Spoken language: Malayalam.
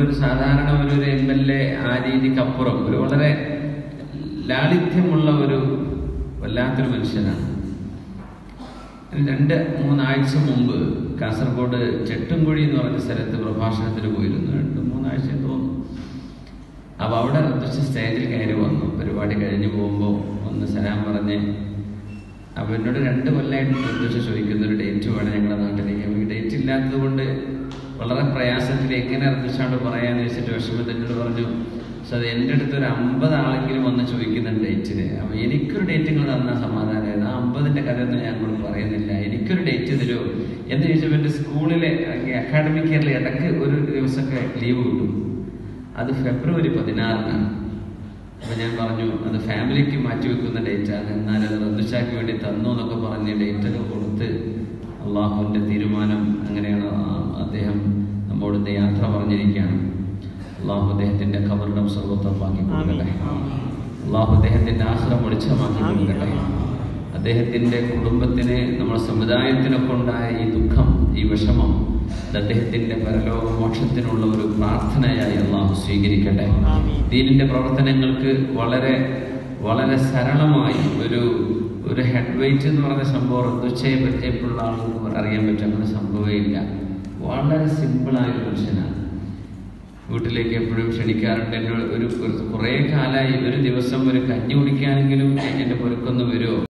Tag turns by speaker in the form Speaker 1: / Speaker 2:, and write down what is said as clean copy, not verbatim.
Speaker 1: ഒരു സാധാരണ ഒരു MLA ആ രീതിക്കപ്പുറം ഒരു വളരെ ലാളിത്യമുള്ള ഒരു വല്ലാത്തൊരു മനുഷ്യനാണ്. 2-3 ആഴ്ച മുമ്പ് കാസർഗോഡ് ചെട്ടുംകുഴി എന്ന് പറഞ്ഞ സ്ഥലത്ത് പ്രഭാഷണത്തിന് പോയിരുന്നു. 2-3 ആഴ്ച തോന്നുന്നു. അപ്പോൾ അവിടെ സ്റ്റേജിൽ കയറി വന്നു. പരിപാടി കഴിഞ്ഞ് പോകുമ്പോൾ ഒന്ന് സലാം പറഞ്ഞ്. അപ്പോൾ എന്നോട് 2 കൊല്ലമായിട്ട് ചോദിക്കുന്ന ഒരു ഡേറ്റ് വേണം ഞങ്ങളുടെ നാട്ടിലേക്ക്. നമുക്ക് ഡേറ്റ് ഇല്ലാത്തത് കൊണ്ട് വളരെ പ്രയാസത്തിൽ എങ്ങനെ ഋതുഷാണ്ട് പറയാന്ന് വെച്ചിട്ട് വിഷമത്തിൽ എന്നോട് പറഞ്ഞു, പക്ഷെ അത് എൻ്റെ അടുത്ത് ഒരു 50 ആളെങ്കിലും വന്ന് ചോദിക്കുന്നുണ്ട് ഡേറ്റിന്. അപ്പോൾ എനിക്കൊരു ഡേറ്റ് നിങ്ങൾ തന്നാൽ സമാധാനമായിരുന്നു. ആ 50ൻ്റെ കഥയൊന്നും ഞാൻ കൂടെ പറയുന്നില്ല. എനിക്കൊരു ഡേറ്റ് തരുമോ എന്ന് ചോദിച്ചപ്പോൾ എൻ്റെ സ്കൂളിലെ അക്കാഡമിക് ഇയറിൽ ഇടയ്ക്ക് ഒരു ദിവസമൊക്കെ ലീവ് കിട്ടും. അത് ഫെബ്രുവരി 16-നാണ്. അപ്പോൾ ഞാൻ പറഞ്ഞു അത് ഫാമിലിക്ക് മാറ്റിവെക്കുന്ന ഡേറ്റാണ്, എന്നാൽ അത് ഋതുഷാക്ക് വേണ്ടി തന്നു എന്നൊക്കെ പറഞ്ഞ് ഡേറ്റൊക്കെ കൊടുത്ത് അള്ളാഹുവിൻ്റെ തീരുമാനം അങ്ങനെയാണ്. അദ്ദേഹം നമ്മോട് യാത്ര പറഞ്ഞിരിക്കുകയാണ്. അള്ളാഹു അദ്ദേഹത്തിൻ്റെ ഖബറിടം സ്വർഗ്ഗത്തോപ്പാക്കി കൊടുക്കട്ടെ. അള്ളാഹു അദ്ദേഹത്തിൻ്റെ ആഖിറം വെളിച്ചമാക്കി കൊടുക്കട്ടെ. അദ്ദേഹത്തിൻ്റെ കുടുംബത്തിന്, നമ്മുടെ സമുദായത്തിനൊക്കെ ഉണ്ടായ ഈ ദുഃഖം, ഈ വിഷമം, അത് അദ്ദേഹത്തിൻ്റെ പരലോക മോക്ഷത്തിനുള്ള ഒരു പ്രാർത്ഥനയായി അള്ളാഹു സ്വീകരിക്കട്ടെ. ദീനിൻ്റെ പ്രവർത്തനങ്ങൾക്ക് വളരെ വളരെ സരളമായി ഒരു ഹെഡ് വെയിറ്റ് എന്ന് പറഞ്ഞ സംഭവം ഋതുച്ചയെ പറ്റിയപ്പോഴുള്ള ആളുകൾക്ക് അറിയാൻ പറ്റും. അങ്ങനെ സംഭവമേ ഇല്ല. വളരെ സിമ്പിളായ മനുഷ്യനാണ്. വീട്ടിലേക്ക് എപ്പോഴും ക്ഷണിക്കാറുണ്ട്. എന്നോട് കുറേ കാലമായി ഒരു ദിവസം ഒരു കഞ്ഞി കുടിക്കാനെങ്കിലും എൻ്റെ പുരക്കൊന്ന് വരുമോ